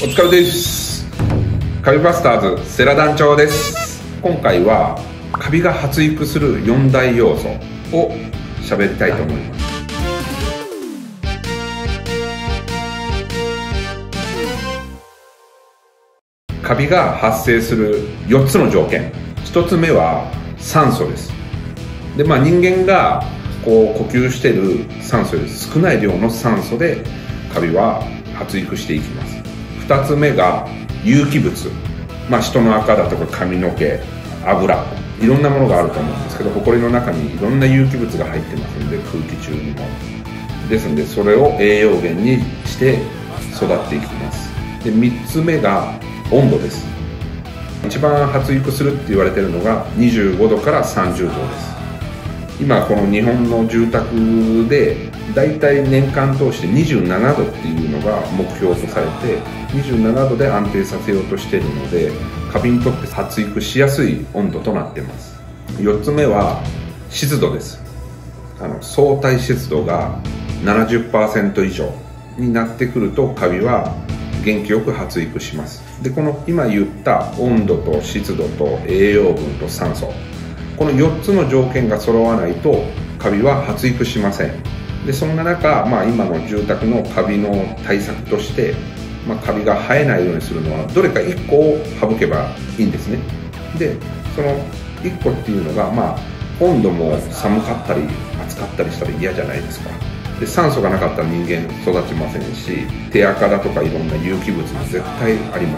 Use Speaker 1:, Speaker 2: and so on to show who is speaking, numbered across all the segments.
Speaker 1: お疲れです。カビバスターズ世良団長です。今回はカビが発育する4大要素を喋りたいと思います。カビが発生する4つの条件。1つ目は酸素です。で、人間が呼吸している酸素より少ない量の酸素でカビは発育していきます。2つ目が有機物、人の垢だとか髪の毛、油、いろんなものがあると思うんですけど、ホコリの中にいろんな有機物が入ってますので、空気中にもですので、それを栄養源にして育っていきます。で、3つ目が温度です。一番発育するって言われているのが25度から30度です。今この日本の住宅でだいたい年間通して27度っていうのが目標とされて、27度で安定させようとしているので、カビにとって発育しやすい温度となっています。4つ目は湿度です。相対湿度が 70% 以上になってくるとカビは元気よく発育します。で、この今言った温度と湿度と栄養分と酸素、この4つの条件が揃わないとカビは発育しません。で、そんな中、今の住宅のカビの対策として、カビが生えないようにするのはどれか1個を省けばいいんですね。で、その1個っていうのが、温度も寒かったり暑かったりしたら嫌じゃないですか。で、酸素がなかったら人間育ちませんし、手垢だとかいろんな有機物が絶対あります。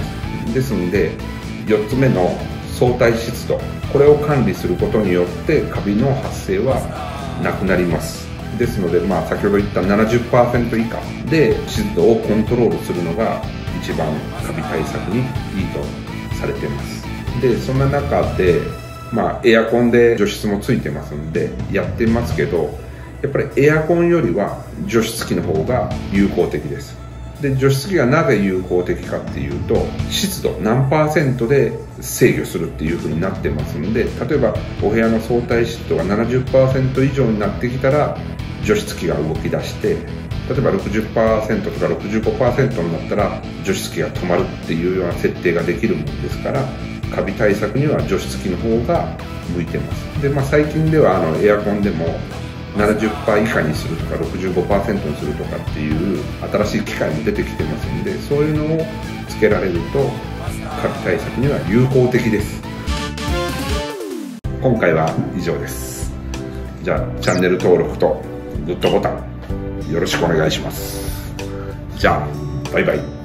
Speaker 1: ですので、4つ目の相対湿度、これを管理することによってカビの発生はなくなります。ですので、先ほど言った 70% 以下で湿度をコントロールするのが一番カビ対策にいいとされています。で、そんな中で、エアコンで除湿もついてますんでやってますけど、やっぱりエアコンよりは除湿機の方が有効的です。で、除湿機がなぜ有効的かっていうと、湿度何%で制御するっていう風になってますんで、例えばお部屋の相対湿度が 70% 以上になってきたら除湿機が動き出して、例えば 60% とか 65% になったら除湿機が止まるっていうような設定ができるものですから、カビ対策には除湿機の方が向いてます。で、最近ではエアコンでも70% 以下にするとか 65% にするとかっていう新しい機械も出てきてますんで、そういうのをつけられるとカビ対策には有効的です。今回は以上です。じゃあチャンネル登録とグッドボタンよろしくお願いします。じゃあバイバイ。